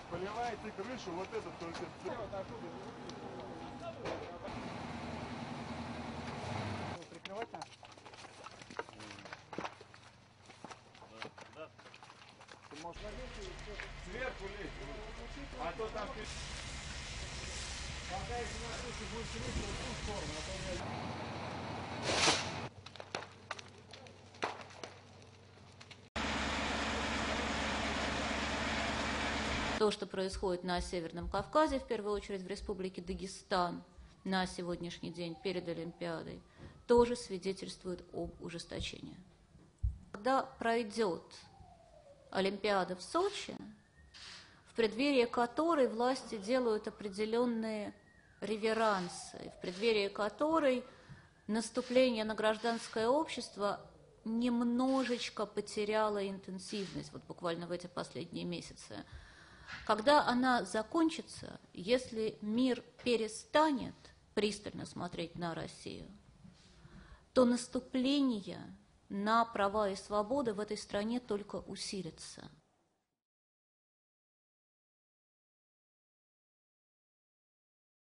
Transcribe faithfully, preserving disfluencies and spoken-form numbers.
Поливаете крышу, вот это только... Прикрывать надо? Да. Ты можешь Сверху лезть, а то там... Пока если на крыше будет крыша, в ту сторону, а то не... То, что происходит на Северном Кавказе, в первую очередь в Республике Дагестан, на сегодняшний день перед Олимпиадой, тоже свидетельствует об ужесточении. Когда пройдет Олимпиада в Сочи, в преддверии которой власти делают определенные реверансы, в преддверии которой наступление на гражданское общество немножечко потеряло интенсивность, вот буквально в эти последние месяцы. Когда она закончится, если мир перестанет пристально смотреть на Россию, то наступление на права и свободы в этой стране только усилится.